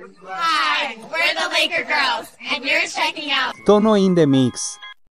Hi, we're the Laker Girls, and you're checking out Tono in the Mix.